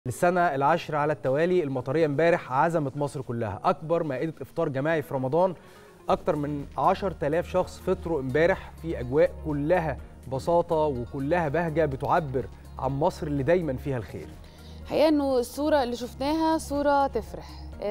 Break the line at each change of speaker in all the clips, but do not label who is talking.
للسنة العاشرة على التوالي المطرية امبارح عزمت مصر كلها أكبر مائدة إفطار جماعي في رمضان. أكتر من 10,000 شخص فطروا امبارح في أجواء كلها بساطة وكلها بهجة بتعبر عن مصر اللي دايما فيها الخير.
حقيقة إنه الصورة اللي شفناها صورة تفرح.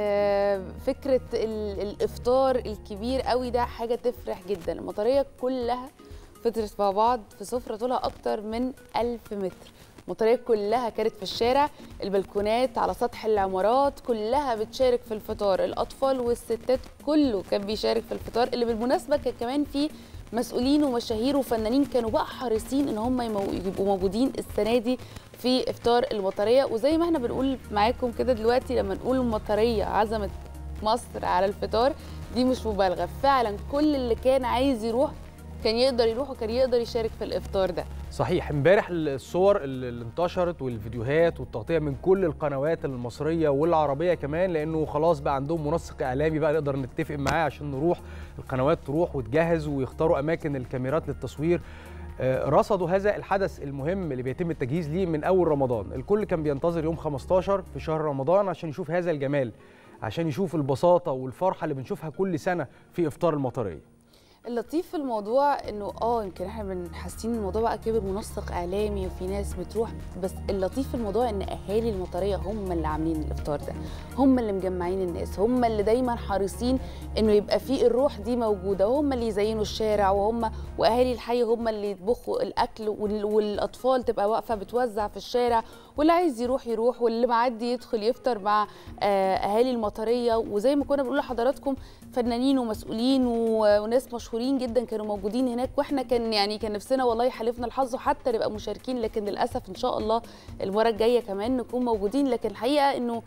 فكرة الإفطار الكبير قوي ده حاجة تفرح جدا. المطرية كلها فطرت مع بعض في سفرة طولها أكتر من 1000 متر. المطرية كلها كانت في الشارع، البلكونات على سطح العمارات كلها بتشارك في الفطار، الأطفال والستات كله كان بيشارك في الفطار، اللي بالمناسبة كان كمان في مسؤولين ومشاهير وفنانين كانوا بقى حريصين ان هم يبقوا موجودين السنه دي في افطار المطريه. وزي ما احنا بنقول معاكم كده دلوقتي لما نقول المطريه عزمت مصر على الفطار، دي مش مبالغه، فعلا كل اللي كان عايز يروح كان يقدر يروح وكان يقدر يشارك في الافطار ده.
صحيح، امبارح الصور اللي انتشرت والفيديوهات والتغطيه من كل القنوات المصريه والعربيه كمان، لانه خلاص بقى عندهم منسق اعلامي بقى نقدر نتفق معاه عشان نروح، القنوات تروح وتجهز ويختاروا اماكن الكاميرات للتصوير. رصدوا هذا الحدث المهم اللي بيتم التجهيز ليه من اول رمضان. الكل كان بينتظر يوم 15 في شهر رمضان عشان يشوف هذا الجمال، عشان يشوف البساطه والفرحه اللي بنشوفها كل سنه في افطار المطريه.
اللطيف في الموضوع انه يمكن احنا حاسين الموضوع بقى كبر منسق اعلامي وفي ناس بتروح، بس اللطيف في الموضوع ان اهالي المطريه هم اللي عاملين الافطار ده، هم اللي مجمعين الناس، هم اللي دايما حريصين انه يبقى فيه الروح دي موجوده، وهم اللي يزينوا الشارع، واهالي الحي هم اللي يطبخوا الاكل، والاطفال تبقى واقفه بتوزع في الشارع، واللي عايز يروح واللي معدي يدخل يفطر مع اهالي المطريه. وزي ما كنا بنقول لحضراتكم فنانين ومسؤولين وناس مشهورين جدا كانوا موجودين هناك، واحنا كان نفسنا والله يحالفنا الحظ حتى نبقى مشاركين، لكن للاسف ان شاء الله المره الجايه كمان نكون موجودين. لكن الحقيقه انه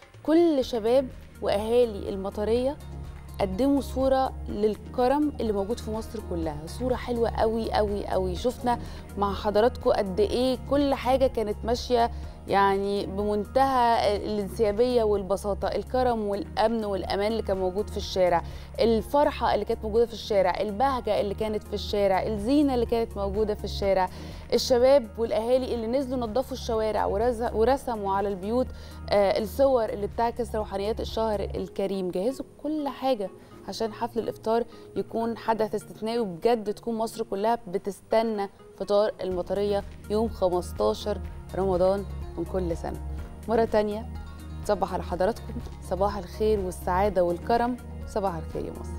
كل شباب واهالي المطريه قدموا صوره للكرم اللي موجود في مصر كلها، صوره حلوه قوي قوي قوي. شفنا مع حضراتكم قد ايه كل حاجه كانت ماشيه يعني بمنتهى الانسيابيه والبساطه، الكرم والامن والامان اللي كان موجود في الشارع، الفرحه اللي كانت موجوده في الشارع، البهجه اللي كانت في الشارع، الزينه اللي كانت موجوده في الشارع، الشباب والاهالي اللي نزلوا نظفوا الشوارع ورسموا على البيوت الصور اللي بتعكس روحانيات الشهر الكريم. جهزوا كل حاجه عشان حفل الافطار يكون حدث استثنائي، وبجد تكون مصر كلها بتستنى فطار المطريه يوم 15 رمضان من كل سنه. مره تانية صباح على حضراتكم، صباح الخير والسعاده والكرم، صباح الخير يا مصر.